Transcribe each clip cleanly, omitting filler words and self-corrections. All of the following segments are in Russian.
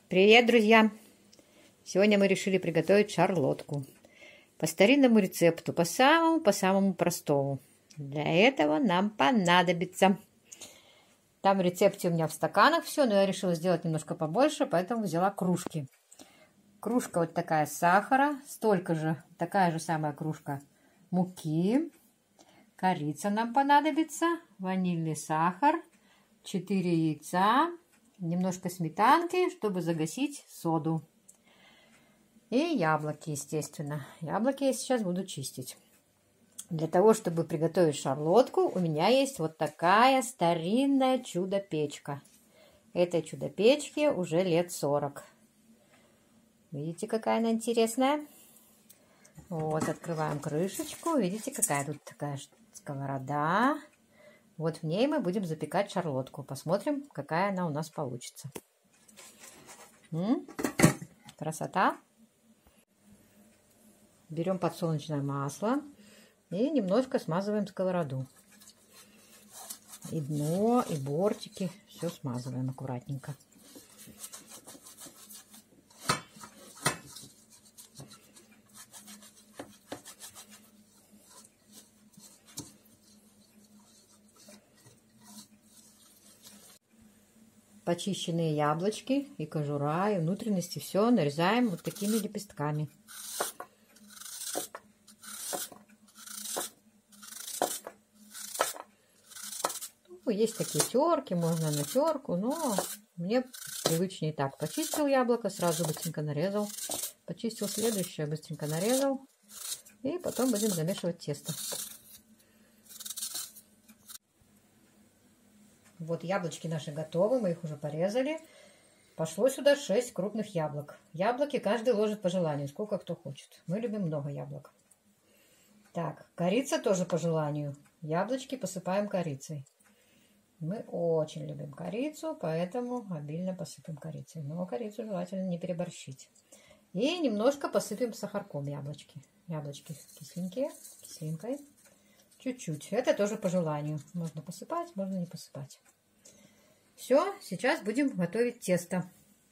Привет, друзья! Сегодня мы решили приготовить шарлотку по старинному рецепту, по самому простому. Для этого нам понадобится... Там в рецепте у меня в стаканах все, но я решила сделать немножко побольше, поэтому взяла кружки. Кружка вот такая сахара, такая же самая кружка муки, корица нам понадобится, ванильный сахар, 4 яйца, немножко сметанки, чтобы загасить соду. И яблоки, естественно. Яблоки я сейчас буду чистить. Для того, чтобы приготовить шарлотку, у меня есть вот такая старинная чудо-печка. Этой чудо-печке уже лет 40. Видите, какая она интересная? Вот, открываем крышечку. Видите, какая тут такая сковорода. Вот в ней мы будем запекать шарлотку. Посмотрим, какая она у нас получится. Красота! Берем подсолнечное масло и немножко смазываем сковороду. И дно, и бортики. Все смазываем аккуратненько. Почищенные яблочки и кожура, и внутренности все нарезаем вот такими лепестками. Ну, есть такие терки, можно на терку, но мне привычнее так. Почистил яблоко, сразу быстренько нарезал. Почистил следующее, быстренько нарезал. И потом будем замешивать тесто. Вот яблочки наши готовы, мы их уже порезали. Пошло сюда 6 крупных яблок. Яблоки каждый ложит по желанию, сколько кто хочет. Мы любим много яблок. Так, корица тоже по желанию. Яблочки посыпаем корицей. Мы очень любим корицу, поэтому обильно посыпем корицей. Но корицу желательно не переборщить. И немножко посыпем сахарком яблочки. Яблочки кисленькие, кислинкой. Чуть-чуть. Это тоже по желанию. Можно посыпать, можно не посыпать. Все, сейчас будем готовить тесто.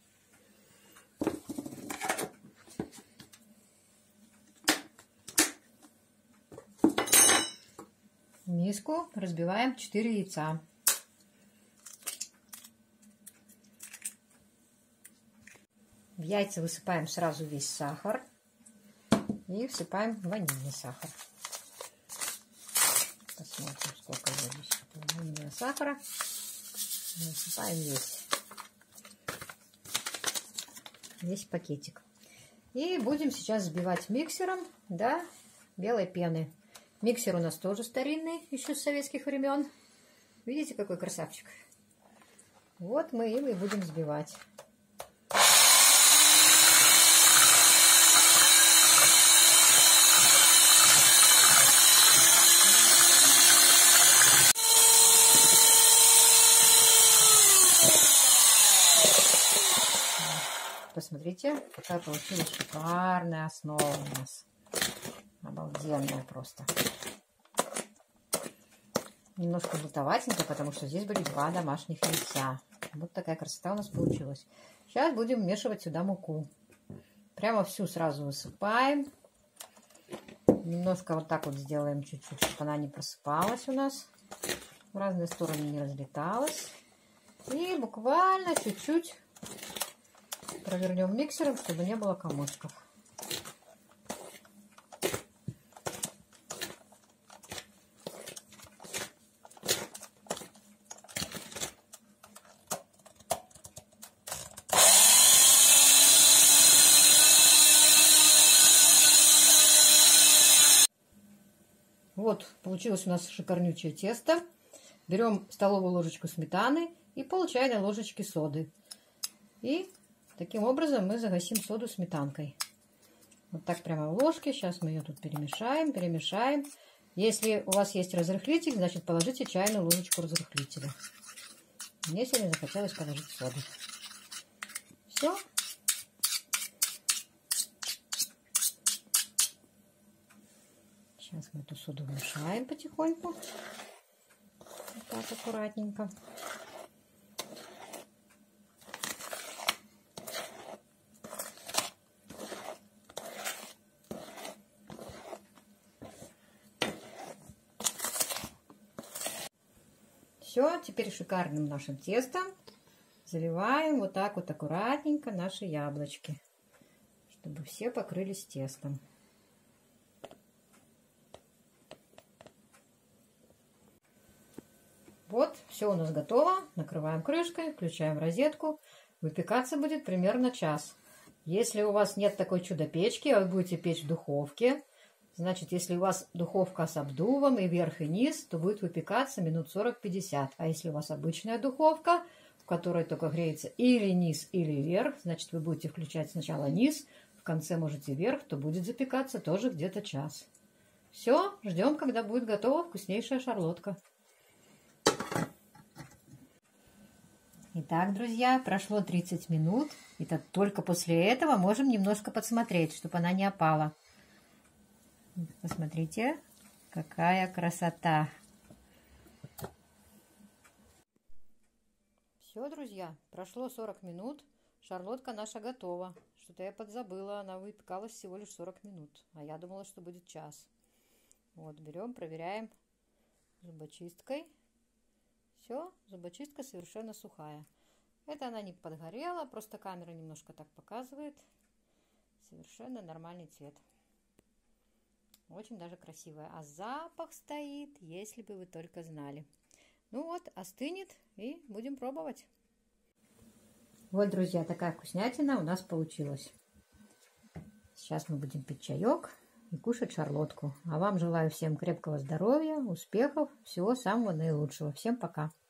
В миску разбиваем 4 яйца. В яйца высыпаем сразу весь сахар и всыпаем ванильный сахар. Посмотрим, сколько здесь ванильного сахара. Насыпаем весь пакетик. И будем сейчас взбивать миксером до белой пены. Миксер у нас тоже старинный, еще с советских времен. Видите, какой красавчик? Вот мы им и будем взбивать. Посмотрите, какая получилась шикарная основа у нас. Обалденная просто. Немножко желтоватенькая, потому что здесь были 2 домашних яйца. Вот такая красота у нас получилась. Сейчас будем вмешивать сюда муку. Прямо всю сразу высыпаем. Немножко вот так вот сделаем чуть-чуть, чтобы она не просыпалась у нас. В разные стороны не разлеталась. И буквально чуть-чуть провернем миксером, чтобы не было комочков. Вот, получилось у нас шикарнючее тесто. Берем столовую ложечку сметаны и пол чайной ложечки соды. И таким образом мы загасим соду сметанкой. Вот так прямо в ложке. Сейчас мы ее тут перемешаем. Если у вас есть разрыхлитель, значит положите чайную ложечку разрыхлителя. Мне сегодня захотелось положить соду. Все. Сейчас мы эту соду вмешаем потихоньку. Вот так аккуратненько. Все, теперь шикарным нашим тестом заливаем вот так вот аккуратненько наши яблочки, чтобы все покрылись тестом. Вот, все у нас готово. Накрываем крышкой, включаем розетку. Выпекаться будет примерно час. Если у вас нет такой чудо-печки, а вы будете печь в духовке, значит, если у вас духовка с обдувом и верх, и низ, то будет выпекаться минут 40-50. А если у вас обычная духовка, в которой только греется или низ, или верх, значит, вы будете включать сначала низ, в конце можете верх, то будет запекаться тоже где-то час. Все, ждем, когда будет готова вкуснейшая шарлотка. Итак, друзья, прошло 30 минут. И только после этого можем немножко подсмотреть, чтобы она не опала. Посмотрите, какая красота. Все, друзья, прошло 40 минут. Шарлотка наша готова. Что-то я подзабыла, она выпекалась всего лишь 40 минут. А я думала, что будет час. Вот, берем, проверяем зубочисткой. Все, зубочистка совершенно сухая. Это она не подгорела, просто камера немножко так показывает. Совершенно нормальный цвет. Очень даже красивая. А запах стоит, если бы вы только знали. Ну вот, остынет и будем пробовать. Вот, друзья, такая вкуснятина у нас получилась. Сейчас мы будем пить чаек и кушать шарлотку. А вам желаю всем крепкого здоровья, успехов, всего самого наилучшего. Всем пока!